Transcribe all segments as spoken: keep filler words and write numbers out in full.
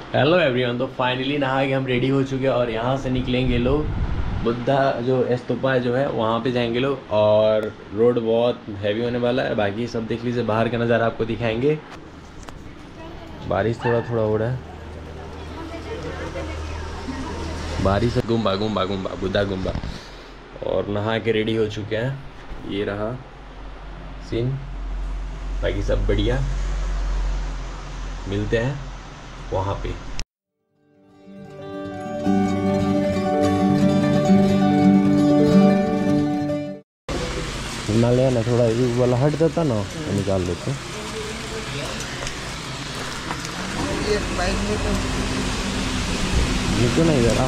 Hello everyone. तो finally नहा के हम रेडी हो चुके हैं और यहाँ से निकलेंगे लोग बुद्धा जो स्तूपा जो है वहाँ पे जाएंगे लोग। और रोड बहुत हैवी होने वाला है। बाकी सब देख लीजिए, बाहर का नज़ारा आपको दिखाएंगे। बारिश थोड़ा थोड़ा हो रहा है, बारिश है। गुम्बा गुम्बा गुम्बा बुद्धा गुम्बा। और नहा के रेडी हो चुके हैं। ये रहा सीन, बाकी सब बढ़िया। मिलते हैं वहाँ पे। हिमालय ना थोड़ा ये वाला हट जाता ना तो निकाल लेते। नीचे नहीं जरा।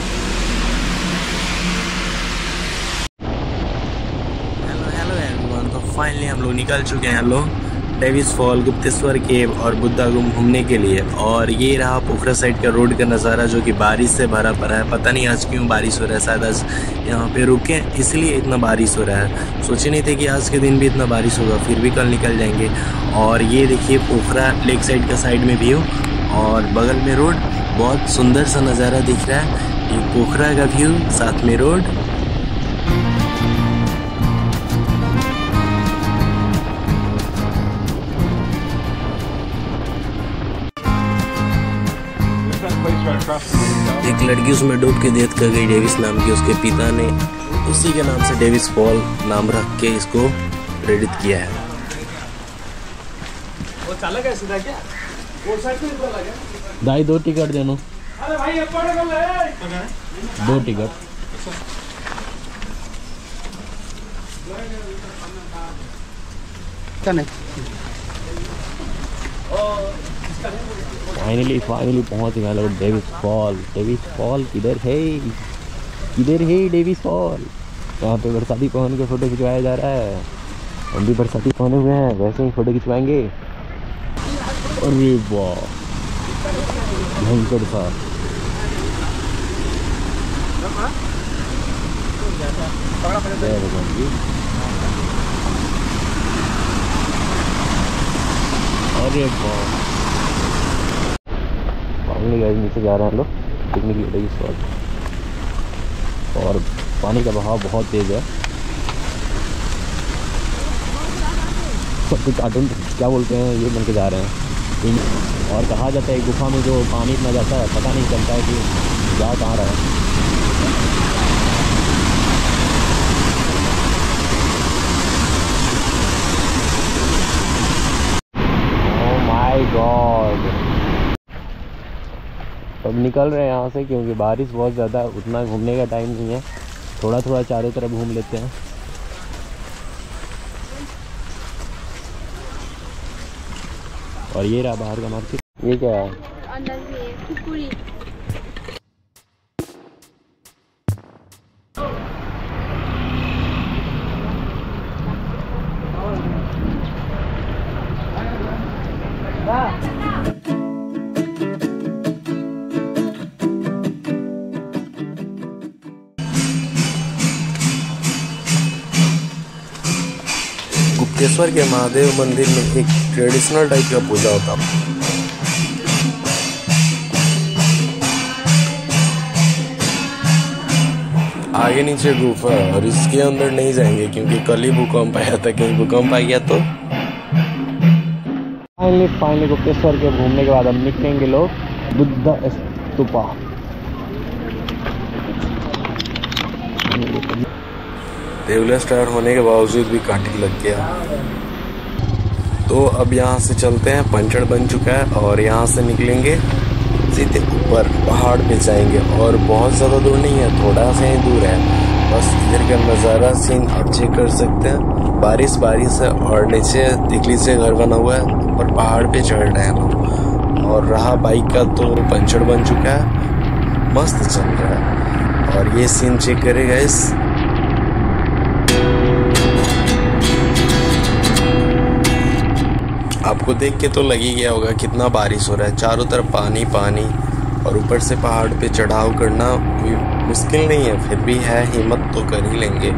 Hello hello everyone. तो फाइनली हम लोग निकल चुके हैं लोग डेविस फॉल, गुप्तेश्वर केव और बुद्धा गुम्बा घूमने के लिए। और ये रहा पोखरा साइड का रोड का नज़ारा जो कि बारिश से भरा पड़ा है। पता नहीं आज क्यों बारिश हो रहा है, शायद आज यहाँ पे रुके इसलिए इतना बारिश हो रहा है। सोचे नहीं थे कि आज के दिन भी इतना बारिश होगा, फिर भी कल निकल जाएंगे। और ये देखिए पोखरा लेक साइड का साइड में व्यू और बगल में रोड। बहुत सुंदर सा नज़ारा दिख रहा है। ये पोखरा का व्यू, साथ में रोड। एक लड़की उसमें डूब के डेथ कर गई, डेविस नाम की। उसके पिता ने उसी के नाम से डेविस फॉल नाम रख के इसको प्रेरित किया है। वो चालक है सीधा क्या? वो साइड पे निकल गया। दाई दो टिकट देनो। अरे भाई ऊपर कर ले। दो टिकट। क्या नहीं? फाइनली फाइनली पहुंच गए लोग डेविस फॉल। डेविस फॉल किधर है? किधर है डेविस फॉल? यहाँ पे बरसाती पहन के फ़ोटो खिंचवाया जा रहा है। हम भी बरसाती पहने हुए हैं, वैसे ही फ़ोटो खिंचवाएंगे। अरे वाह, भयंकर था। जय भगवान जी। अरे वाह, नीचे जा रहे हैं लोग पिकनिक के लिए इस वक्त। और पानी का बहाव बहुत तेज़ है। सब कुछ कार्टून क्या बोलते हैं ये बन के जा रहे हैं। और कहा जाता है गुफा में जो पानी इतना जाता है पता नहीं चलता है कि जा कहाँ रहा है। Oh my God. अब निकल रहे हैं यहाँ से क्योंकि बारिश बहुत ज़्यादा, उतना घूमने का टाइम नहीं है। थोड़ा थोड़ा चारों तरफ घूम लेते हैं। और ये रहा बाहर का मार्केट। ये क्या है? अंदर भी है कुरकुरी। गुप्तेश्वर के महादेव मंदिर में एक ट्रेडिशनल टाइप का पूजा होता है। आगे नीचे गुफा है और इसके अंदर नहीं जाएंगे क्योंकि कल ही भूकंप आया था। कहीं भूकंप आ गया तो फाइनली फाइनली गुप्तेश्वर के घूमने के बाद हम निकलेंगे लोग बुद्धा स्तूपा। रेगुलर स्टार होने के बावजूद भी कांटे लग गया। तो अब यहाँ से चलते हैं, पंचड़ बन चुका है और यहाँ से निकलेंगे सीधे ऊपर पहाड़ पे जाएंगे। और बहुत ज़्यादा दूर नहीं है, थोड़ा सा ही दूर है। बस इधर का नज़ारा सीन आप चेक कर सकते हैं। बारिश बारिश है और नीचे तिकली से घर बना हुआ है, ऊपर पहाड़ पे चढ़ रहे हैं लोग। और रहा बाइक का तो पंचड़ बन चुका है, मस्त चल रहा है। और ये सीन चेक करेगा इस आपको देख के तो लग ही गया होगा कितना बारिश हो रहा है। चारों तरफ पानी पानी और ऊपर से पहाड़ पे चढ़ाव करना मुश्किल नहीं है, फिर भी है, हिम्मत तो कर ही लेंगे।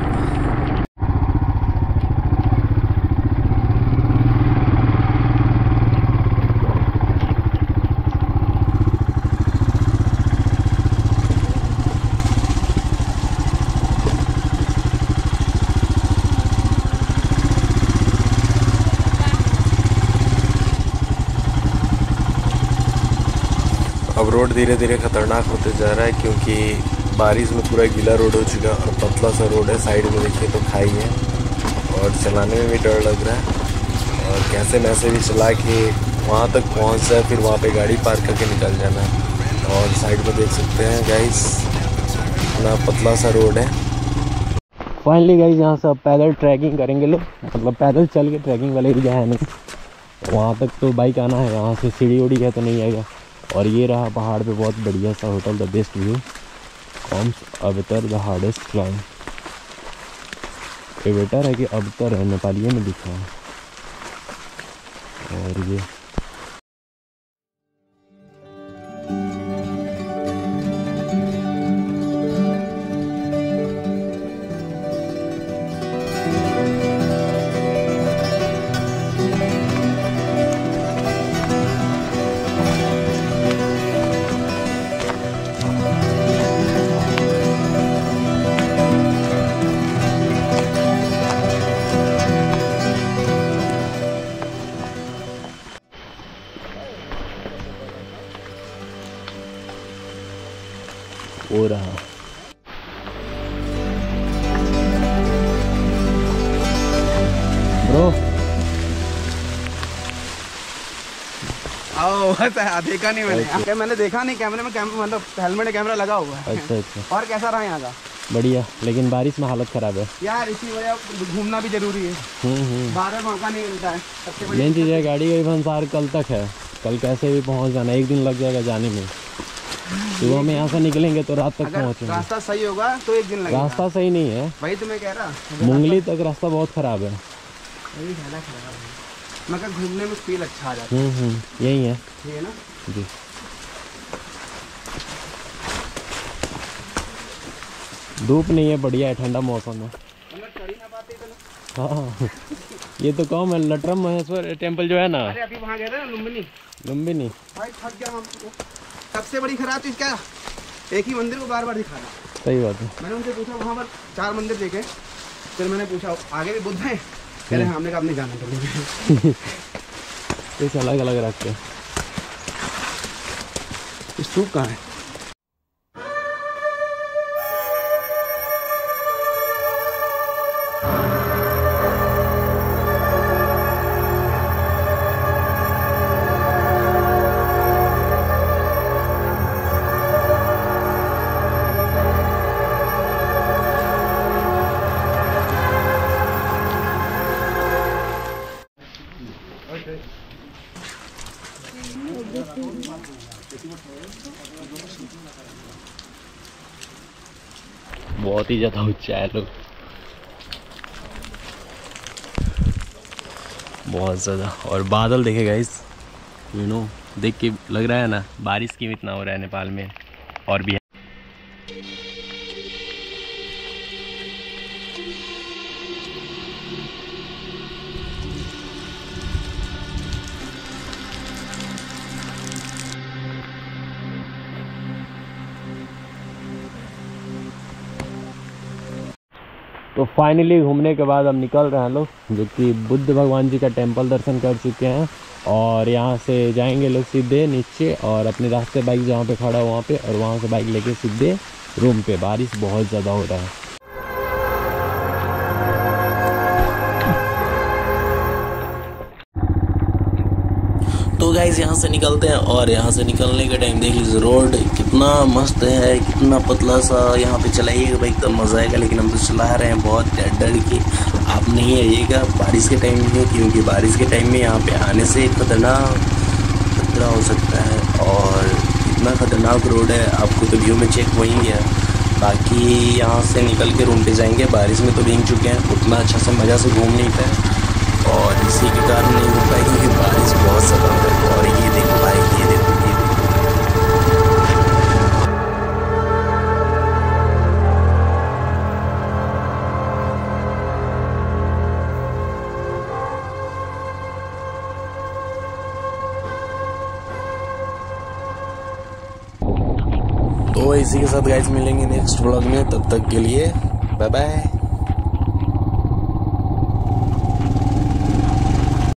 अब रोड धीरे धीरे खतरनाक होते जा रहा है क्योंकि बारिश में पूरा गीला रोड हो चुका है और पतला सा रोड है। साइड में देखिए तो खाई है और चलाने में भी डर लग रहा है और कैसे मैसे भी चला के वहाँ तक पहुँच जाए, फिर वहाँ पे गाड़ी पार्क करके निकल जाना है। और साइड में देख सकते हैं गाइस इतना पतला सा रोड है। फाइनली गाइस यहाँ से अब पैदल ट्रैकिंग करेंगे लोग, मतलब पैदल चल के ट्रैकिंग वाले एरिया है नहीं, वहाँ तक तो बाइक आना है। यहाँ से सीढ़ी उड़ी है तो नहीं आएगा। और ये रहा पहाड़ पे बहुत बढ़िया सा hotel, the best view comes after the hardest climb. ये बेटर है कि अवतर है, नेपाली में लिखा है। और ये हो रहा ब्रो। आओ देखा नहीं मैंने। अच्छा। मैंने देखा नहीं कैमरे में, कैमरा मतलब हेलमेट कैमरा लगा हुआ है। अच्छा अच्छा। और कैसा रहा यहाँ का? बढ़िया, लेकिन बारिश में हालत खराब है यार, इसी वजह घूमना भी जरूरी है। हम्म बार बार मौका नहीं मिलता है। सबसे बड़ी मेन चीज़ है गाड़ी करीबन सार कल तक है, कल कैसे भी पहुँच जाना, एक दिन लग जाएगा जाने में। सुबह में यहाँ से निकलेंगे तो रात तक पहुँचेंगे। रास्ता सही होगा तो एक दिन लगेगा। रास्ता सही नहीं है, वही तो मैं कह रहा। मुंगली तक रास्ता बहुत खराब है। वही है ना, खराब है मगर घूमने में फील अच्छा आ जाता है। हम्म यही है, ये है ना जी। धूप नहीं है, बढ़िया है, ठंडा मौसम है। हाँ ये तो कौन है, लटरम महेश्वर टेम्पल जो है ना। अरे अभी वहाँ गए थे ना, लुम्बिनी। लुम्बिनी भाई थक गया हम। सबसे बड़ी खराब चीज़ क्या, एक ही मंदिर को बार बार दिखाना। सही बात है। मैंने उनसे पूछा वहाँ पर चार मंदिर देखे, फिर मैंने पूछा आगे भी बुद्ध है, कह रहे हमने कहा नहीं जाना तो कुछ अलग अलग रखते हैं। सूप कहाँ है? बहुत ही ज़्यादा ऊंचा है लोग, बहुत ज़्यादा। और बादल देखे गाइस, यू नो देख के लग रहा है ना बारिश की इतना हो रहा है नेपाल में। और भी तो फाइनली घूमने के बाद हम निकल रहे हैं लोग, जो कि बुद्ध भगवान जी का टेंपल दर्शन कर चुके हैं। और यहाँ से जाएंगे लोग सीधे नीचे और अपने रास्ते बाइक जहाँ पे खड़ा है वहाँ पे, और वहाँ से बाइक लेके सीधे रूम पे। बारिश बहुत ज़्यादा हो रहा है। तो गाइस यहाँ से निकलते हैं, और यहाँ से निकलने के टाइम देख लीजिए रोड कितना मस्त है, कितना पतला सा। यहाँ पे चलाइएगा भाई एकदम मज़ा आएगा, लेकिन हम तो चला रहे हैं बहुत डर के। आप नहीं आइएगा बारिश के टाइम में, क्योंकि बारिश के टाइम में यहाँ पे आने से खतरनाक खतरा हो सकता है। और इतना खतरनाक रोड है, आपको तो व्यू में चेक हो ही गया। बाकी यहाँ से निकल के रूम पे जाएंगे। बारिश में तो भीग चुके हैं, उतना अच्छा से मज़ा से घूम नहीं पाए, और इसी के कारण नहीं हो पाएगी क्योंकि बारिश बहुत ज़्यादा है। और ये देखो भाई, ये देखो ये देखो तो इसी के साथ गाइस मिलेंगे नेक्स्ट व्लॉग में। तब तक के लिए बाय बाय।